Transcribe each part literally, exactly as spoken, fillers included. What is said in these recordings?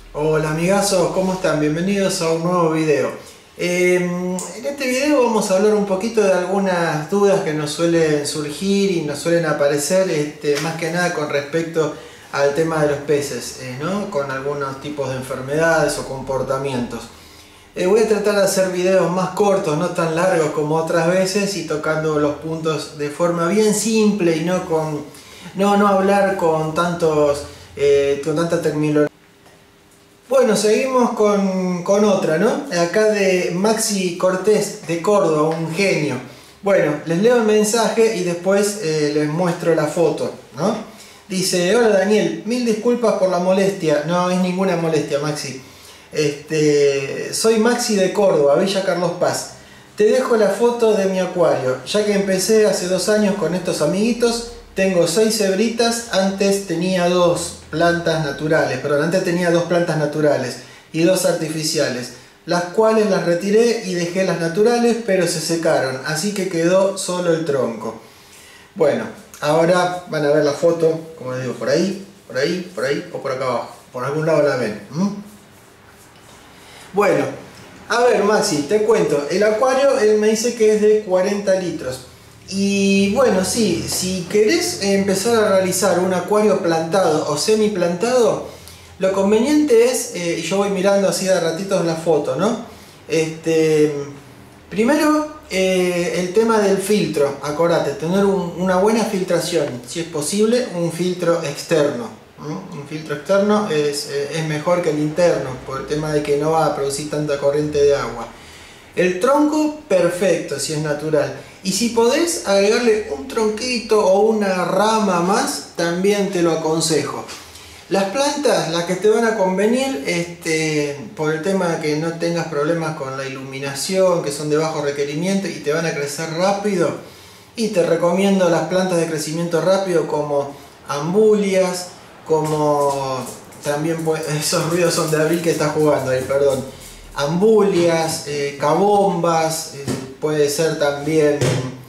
Hola amigazos, ¿cómo están? Bienvenidos a un nuevo video. Eh, en este video vamos a hablar un poquito de algunas dudas que nos suelen surgir y nos suelen aparecer, este, más que nada con respecto al tema de los peces, eh, ¿no? Con algunos tipos de enfermedades o comportamientos. Eh, voy a tratar de hacer videos más cortos, no tan largos como otras veces, y tocando los puntos de forma bien simple y no con no, no hablar con tantos eh, con tanta terminología. Bueno, seguimos con, con otra, ¿no? Acá de Maxi Cortés de Córdoba, un genio. Bueno, les leo el mensaje y después eh, les muestro la foto, ¿no? Dice: hola Daniel, mil disculpas por la molestia. No es ninguna molestia, Maxi. Este, soy Maxi de Córdoba, Villa Carlos Paz. Te dejo la foto de mi acuario, ya que empecé hace dos años con estos amiguitos. Tengo seis cebritas, antes tenía dos plantas naturales, perdón, antes tenía dos plantas naturales y dos artificiales, las cuales las retiré y dejé las naturales, pero se secaron, así que quedó solo el tronco. Bueno, ahora van a ver la foto, como les digo, por ahí, por ahí, por ahí o por acá abajo, por algún lado la ven. ¿Mm? Bueno, a ver Maxi, te cuento, el acuario él me dice que es de cuarenta litros. Y bueno, sí, si querés empezar a realizar un acuario plantado o semi plantado, lo conveniente es, eh, y yo voy mirando así de ratitos la foto, ¿no? Este, primero, eh, el tema del filtro, acordate, tener un, una buena filtración, si es posible, un filtro externo. ¿Mm? Un filtro externo es, es mejor que el interno, por el tema de que no va a producir tanta corriente de agua. El tronco, perfecto, si es natural. Y si podés agregarle un tronquito o una rama más, también te lo aconsejo. Las plantas, las que te van a convenir, este, por el tema de que no tengas problemas con la iluminación, que son de bajo requerimiento y te van a crecer rápido, y te recomiendo las plantas de crecimiento rápido como ambulias, como también, pues, esos ruidos son de Abril que está jugando ahí, perdón. Ambulias, eh, cabombas, eh, puede ser también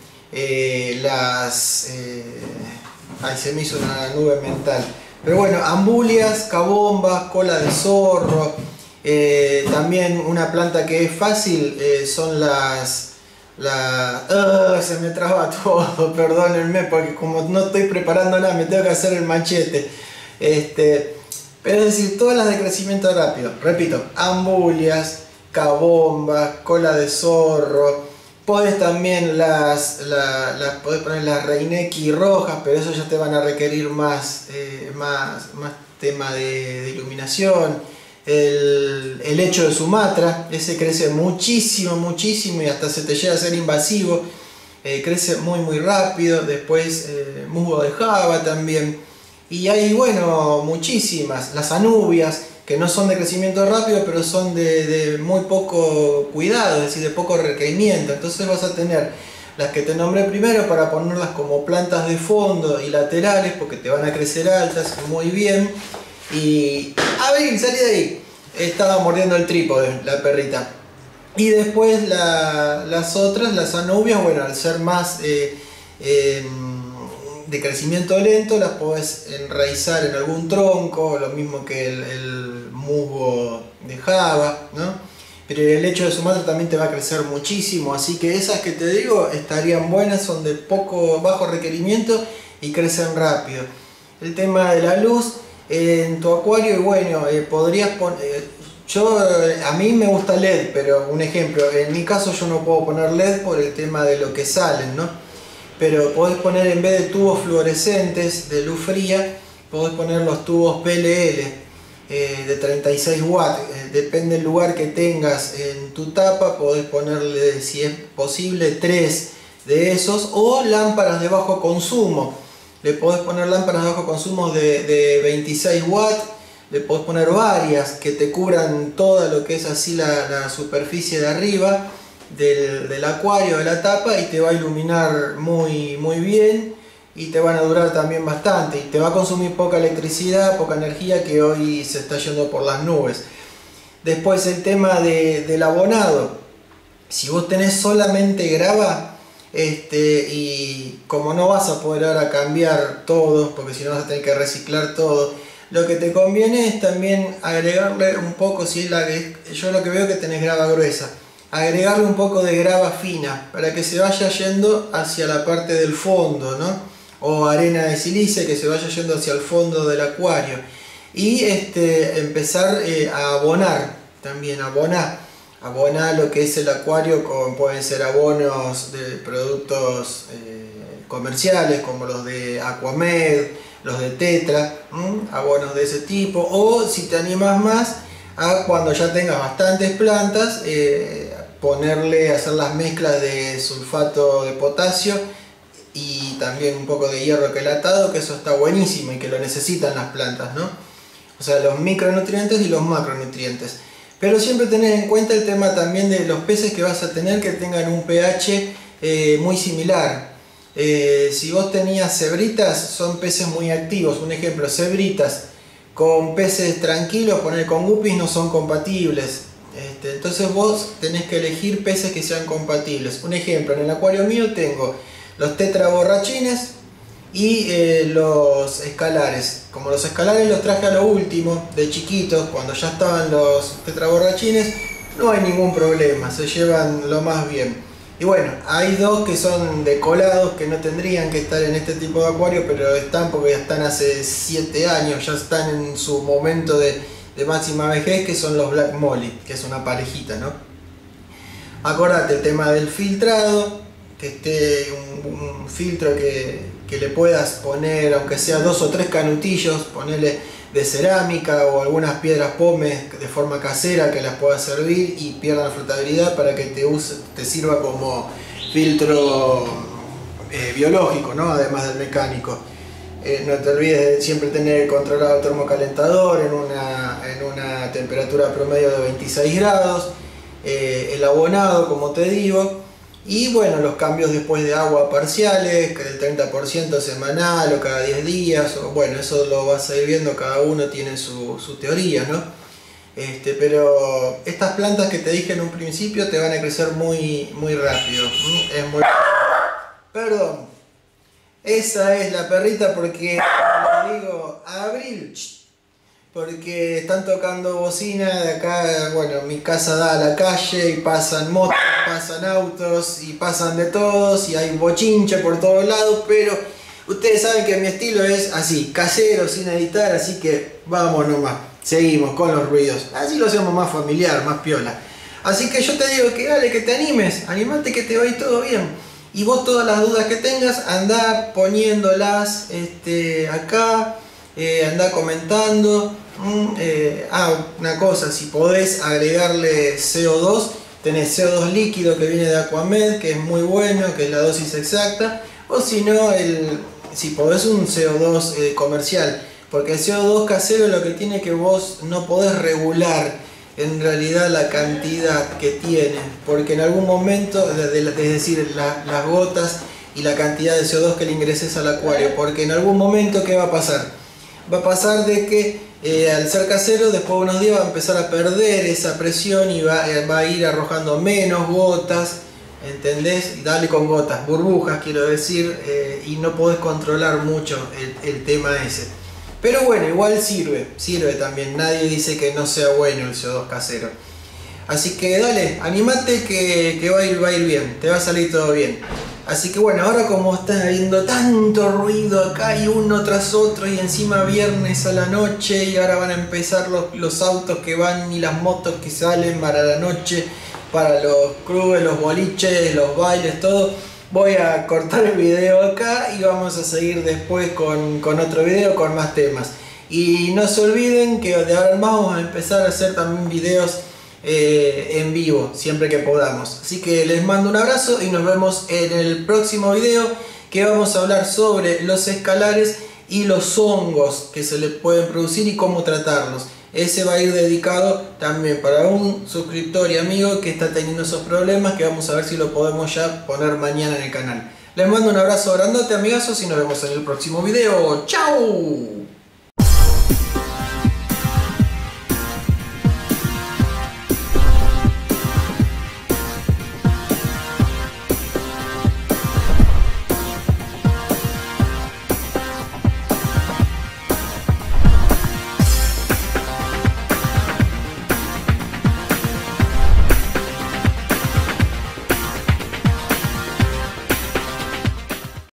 eh, las... Eh, ay, se me hizo una nube mental. Pero bueno, ambulias, cabombas, cola de zorro. Eh, también una planta que es fácil eh, son las... La, uh, se me traba todo, perdónenme, porque como no estoy preparando nada, me tengo que hacer el machete. Este... Pero es decir, todas las de crecimiento rápido, repito, ambulias, cabombas, cola de zorro, podés también las, la, las podés poner las reineki rojas, pero eso ya te van a requerir más, eh, más, más tema de, de iluminación. El, el hecho de Sumatra, ese crece muchísimo, muchísimo y hasta se te llega a ser invasivo, eh, crece muy muy rápido. Después eh, musgo de Java también. Y hay, bueno, muchísimas, las anubias, que no son de crecimiento rápido, pero son de, de muy poco cuidado, es decir, de poco requerimiento. Entonces vas a tener las que te nombré primero para ponerlas como plantas de fondo y laterales, porque te van a crecer altas muy bien. Y... ¡Abril, salí de ahí! Estaba mordiendo el trípode, la perrita. Y después la, las otras, las anubias, bueno, al ser más... Eh, eh, de crecimiento lento, las podés enraizar en algún tronco, lo mismo que el, el musgo de Java, ¿no? Pero el hecho de Sumatra también te va a crecer muchísimo, así que esas que te digo estarían buenas, son de poco bajo requerimiento y crecen rápido. El tema de la luz eh, en tu acuario, y bueno, eh, podrías poner... Eh, yo, a mí me gusta L E D, pero un ejemplo, en mi caso yo no puedo poner L E D por el tema de lo que salen, ¿no? Pero podés poner, en vez de tubos fluorescentes de luz fría, podés poner los tubos P L L eh, de treinta y seis watts. Eh, depende del lugar que tengas en tu tapa, podés ponerle, si es posible, tres de esos, o lámparas de bajo consumo. Le podés poner lámparas de bajo consumo de, de veintiséis watts, le podés poner varias que te cubran todo lo que es así la, la superficie de arriba Del, del acuario, de la tapa, y te va a iluminar muy, muy bien y te van a durar también bastante y te va a consumir poca electricidad, poca energía que hoy se está yendo por las nubes. Después el tema de, del abonado, si vos tenés solamente grava, este, y como no vas a poder ahora cambiar todo, porque si no vas a tener que reciclar todo, lo que te conviene es también agregarle un poco, si es la que, yo lo que veo que tenés grava gruesa, agregarle un poco de grava fina para que se vaya yendo hacia la parte del fondo, ¿no? O arena de silicia que se vaya yendo hacia el fondo del acuario. Y este, empezar eh, a abonar, también abonar, abonar lo que es el acuario con, pueden ser abonos de productos eh, comerciales como los de Aquamed, los de Tetra, ¿m? Abonos de ese tipo, o si te animas más a cuando ya tengas bastantes plantas, eh, ponerle, hacer las mezclas de sulfato de potasio y también un poco de hierro quelatado, que eso está buenísimo y que lo necesitan las plantas, ¿no? O sea, los micronutrientes y los macronutrientes. Pero siempre tener en cuenta el tema también de los peces que vas a tener que tengan un pH eh, muy similar. Eh, si vos tenías cebritas, son peces muy activos. Un ejemplo, cebritas con peces tranquilos, poner con guppies, no son compatibles. Este, entonces vos tenés que elegir peces que sean compatibles. Un ejemplo, en el acuario mío tengo los tetraborrachines y eh, los escalares. Como los escalares los traje a lo último, de chiquitos, cuando ya estaban los tetraborrachines, no hay ningún problema, se llevan lo más bien. Y bueno, hay dos que son decolados, que no tendrían que estar en este tipo de acuario, pero están porque ya están hace siete años, ya están en su momento de, de máxima vejez, que son los Black Molly, que es una parejita, ¿no? Acordate el tema del filtrado, que esté un, un filtro que, que le puedas poner, aunque sea dos o tres canutillos, ponerle de cerámica o algunas piedras pómez de forma casera que las puedas servir y pierdan flotabilidad para que te, use, te sirva como filtro eh, biológico, ¿no? Además del mecánico. Eh, no te olvides de siempre tener controlado el termocalentador en una, en una temperatura promedio de veintiséis grados, eh, el abonado, como te digo. Y bueno, los cambios después de agua parciales, que del treinta por ciento semanal o cada diez días, o bueno, eso lo vas a ir viendo, cada uno tiene su, su teoría, ¿no? Este, pero estas plantas que te dije en un principio te van a crecer muy, muy rápido. Es muy... Perdón, esa es la perrita porque le digo, Abril, porque están tocando bocina de acá. Bueno, mi casa da a la calle y pasan motos, pasan autos y pasan de todos y hay bochinche por todos lados, pero ustedes saben que mi estilo es así, casero, sin editar, así que vamos nomás, seguimos con los ruidos, así lo hacemos más familiar, más piola. Así que yo te digo que dale, que te animes, animate, que te va a ir todo bien. Y vos todas las dudas que tengas, andá poniéndolas este, acá. Eh, anda comentando. Mm, eh, ah, una cosa, si podés agregarle C O dos, tenés C O dos líquido que viene de Aquamed, que es muy bueno, que es la dosis exacta, o si no, el, si podés un C O dos eh, comercial, porque el C O dos casero lo que tiene que vos no podés regular en realidad la cantidad que tiene, porque en algún momento, de, de, es decir, la, las gotas y la cantidad de C O dos que le ingreses al acuario, porque en algún momento, ¿qué va a pasar? Va a pasar de que eh, al ser casero, después de unos días va a empezar a perder esa presión y va, eh, va a ir arrojando menos gotas, ¿entendés? Y dale con gotas, burbujas quiero decir, eh, y no podés controlar mucho el, el tema ese. Pero bueno, igual sirve, sirve también, nadie dice que no sea bueno el C O dos casero. Así que dale, animate que, que va, a ir, va a ir bien, te va a salir todo bien. Así que bueno, ahora como está habiendo tanto ruido acá y uno tras otro y encima viernes a la noche y ahora van a empezar los, los autos que van y las motos que salen para la noche, para los clubes, los boliches, los bailes, todo, voy a cortar el video acá y vamos a seguir después con, con otro video con más temas. Y no se olviden que de ahora en más vamos a empezar a hacer también videos Eh, en vivo siempre que podamos. Así que les mando un abrazo y nos vemos en el próximo video, que vamos a hablar sobre los escalares y los hongos que se les pueden producir y cómo tratarlos. Ese va a ir dedicado también para un suscriptor y amigo que está teniendo esos problemas, que vamos a ver si lo podemos ya poner mañana en el canal. Les mando un abrazo grandote, amigazos, y nos vemos en el próximo video. ¡Chao!